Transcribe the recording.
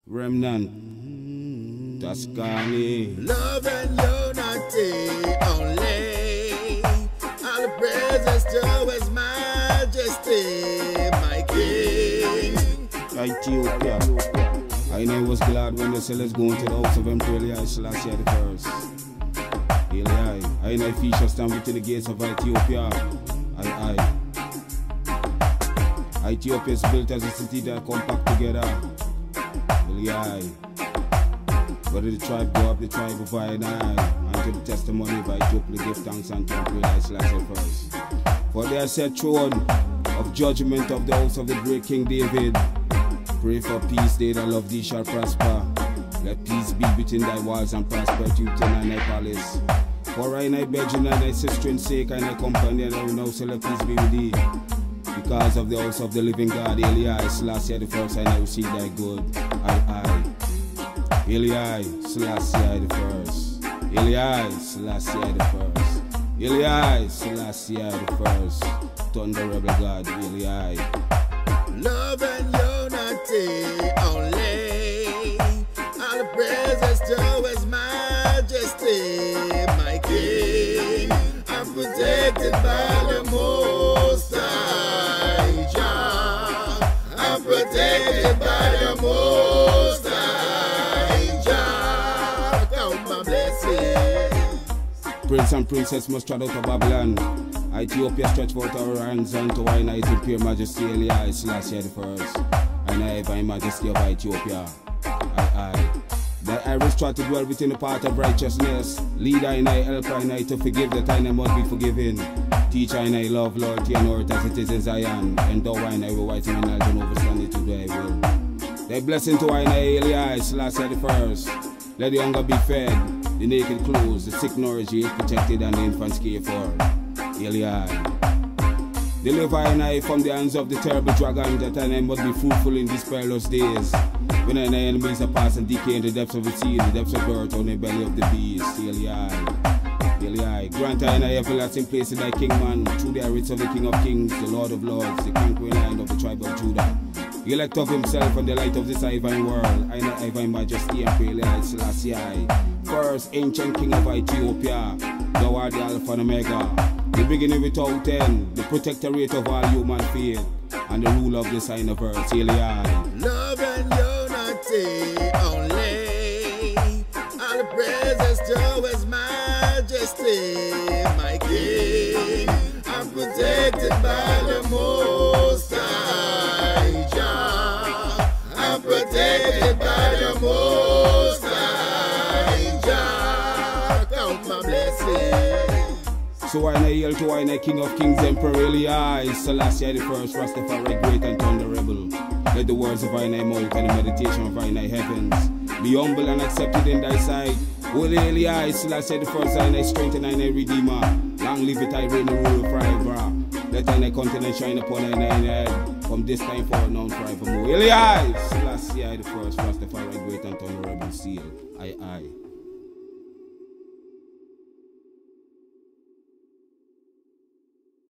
Remnant, Tuskani. Love and unity only. All the praises to His Majesty, my King. Ethiopia. I know I was glad when the sellers going to the house of Emperor Selassie the first. I know feature stand within the gates of Ethiopia. Ethiopia is built as a city that compact together. Whether the tribe go up, the tribe of I and to the testimony of Ethiopia, give thanks unto Emperor Selassie first. For they are set throne of judgment of the house of the great King David. Pray for peace, they that love thee shall prosper. Let peace be within thy walls and prosper to thy palace. For I beg and thy sister's sake, and thy companion, and I will now say let peace be with thee. Because of the house of the living God, Selassie the first, and I will see thy good. Selassie the first. Selassie the first. Selassie the first. Thunder rebel God, Love and unity only. All the praises to His Majesty, my King. I'm protected by the Most High Jah. I'm protected by the Most High Jah. Count my blessings. Prince and princess must trot out of Babylon. Ethiopia stretch forth our hands unto I and His Majesty Selassie the first. And I have Majesty of Ethiopia. The Irish try to dwell within the path of righteousness. Lead I and I, help I and I to forgive that I must be forgiven. Teach I and I love, loyalty and earth as it is in Zion. Endow I and I will white and knowledge and overstand it to thy will. Thy blessing to I and I, Selassie the first. Let the hunger be fed, the naked clothes, the sick nourished, the protected and the infants cared for. Deliver I and I from the hands of the terrible dragon, that I must be fruitful in these perilous days. When I enemies are past and decay in the depths of the sea, in the depths of earth, on the belly of the beast. Grant I and I everlasting place in thy kingman, through the rights of the King of Kings, the Lord of Lords, the conquering line of the tribe of Judah. The elect of himself and the light of this divine world, I and I by Majesty and Pray Selassie, first ancient King of Ethiopia, thou art the Alpha and Omega. The beginning without end, the protectorate of all human faith, and the ruler of the sign of earth, Love and unity only. All the praises to His Majesty, my King. I'm protected by the Most High Jah. I'm protected by the Most High Jah. Count my blessings. So I hail to I King of Kings, Emperor Selassie the first, Rastafari great and thunder rebel. Let the words of I mouth and the meditation of I heavens be humble and accepted in thy sight. Holy Selassie the first, I strength and I redeemer. Long live it, I reign and rule forever. Let I continent shine upon I head, from this time forward known forevermore. Selassie the first, Rastafari great and thunder rebel seal.